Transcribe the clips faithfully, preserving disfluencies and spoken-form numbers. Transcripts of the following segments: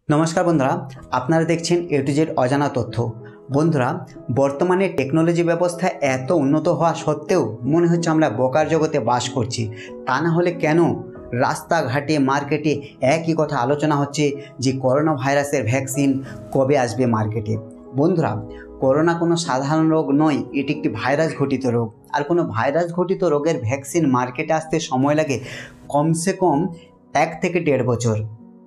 নমস্কার বন্ধুরা, আপনারা দেখছেন এ টু জেড অজানা তথ্য। বন্ধুরা, বর্তমানে টেকনোলজি ব্যবস্থা এত উন্নত হওয়া সত্ত্বেও মনে হচ্ছে আমরা বোকার জগতে বাস করছি। তা না হলে কেন রাস্তাঘাটে মার্কেটে একই কথা আলোচনা হচ্ছে যে করোনা ভাইরাসের ভ্যাকসিন কবে আসবে মার্কেটে। বন্ধুরা, করোনা কোনো সাধারণ রোগ নয়, এটি একটি ভাইরাস ঘটিত রোগ। আর কোনো ভাইরাস ঘটিত রোগের ভ্যাকসিন মার্কেটে আসতে সময় লাগে কমসে কম এক থেকে দেড় বছর।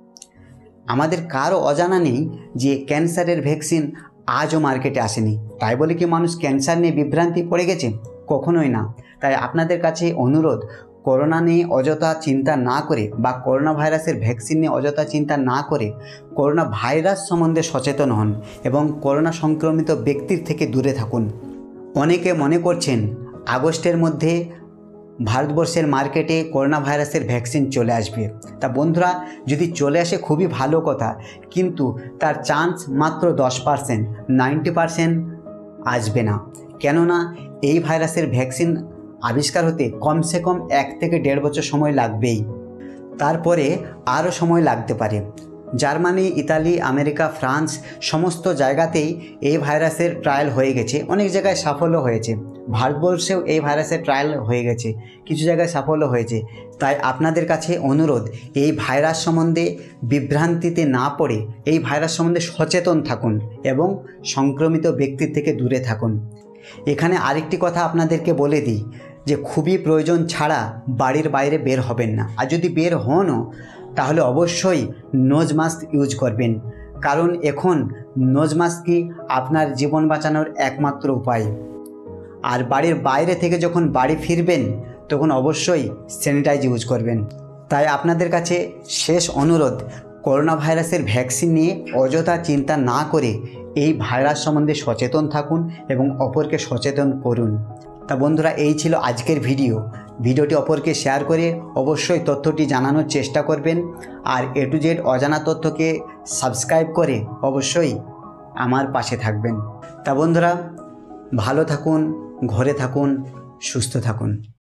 আমাদের কারও অজানা নেই যে ক্যান্সারের ভ্যাকসিন আজও মার্কেটে আসেনি। তাই বলে কি মানুষ ক্যান্সার নিয়ে বিভ্রান্তি পড়ে গেছে? কখনোই না। তাই আপনাদের কাছে অনুরোধ, করোনা নিয়ে অযথা চিন্তা না করে বা করোনা ভাইরাসের ভ্যাকসিন নিয়ে অযথা চিন্তা না করে করোনা ভাইরাস সম্বন্ধে সচেতন হন এবং করোনা সংক্রমিত ব্যক্তির থেকে দূরে থাকুন। অনেকে মনে করছেন আগস্টের মধ্যে ভারতবর্ষের মার্কেটে করোনা ভাইরাসের ভ্যাকসিন চলে আসবে। তা বন্ধুরা, যদি চলে আসে খুবই ভালো কথা, কিন্তু তার চান্স মাত্র দশ পার্সেন্ট, নাইনটি পার্সেন্ট আসবে না। কেননা এই ভাইরাসের ভ্যাকসিন আবিষ্কার হতে কমসে কম এক থেকে দেড় বছর সময় লাগবেই। তারপরে আরও সময় লাগতে পারে। জার্মানি, ইতালি, আমেরিকা, ফ্রান্স সমস্ত জায়গাতেই এই ভাইরাসের ট্রায়াল হয়ে গেছে। অনেক জায়গায় সাফল্য হয়েছে। ভারতবর্ষেও এই ভাইরাসের ট্রায়াল হয়ে গেছে, কিছু জায়গায় সাফল্য হয়েছে। তাই আপনাদের কাছে অনুরোধ, এই ভাইরাস সম্বন্ধে বিভ্রান্তিতে না পড়ে এই ভাইরাস সম্বন্ধে সচেতন থাকুন এবং সংক্রমিত ব্যক্তির থেকে দূরে থাকুন। এখানে আরেকটি কথা আপনাদেরকে বলে দিই যে খুবই প্রয়োজন ছাড়া বাড়ির বাইরে বের হবেন না। আর যদি বের হনও তাহলে অবশ্যই নোজ মাস্ক ইউজ করবেন, কারণ এখন নোজ মাস্কই আপনার জীবন বাঁচানোর একমাত্র উপায়। আর বাড়ির বাইরে থেকে যখন বাড়ি ফিরবেন তখন অবশ্যই স্যানিটাইজ ইউজ করবেন। তাই আপনাদের কাছে শেষ অনুরোধ, করোনা ভাইরাসের ভ্যাকসিন নিয়ে অযথা চিন্তা না করে এই ভাইরাস সম্বন্ধে সচেতন থাকুন এবং অপরকে সচেতন করুন। তা বন্ধুরা, এই ছিল আজকের ভিডিও। ভিডিওটি অপরকে শেয়ার করে অবশ্যই তথ্যটি জানানোর চেষ্টা করবেন। আর এ টু জেড অজানা তথ্যকে সাবস্ক্রাইব করে অবশ্যই আমার পাশে থাকবেন। তা বন্ধুরা, ভালো থাকুন, ঘরে থাকুন, সুস্থ থাকুন।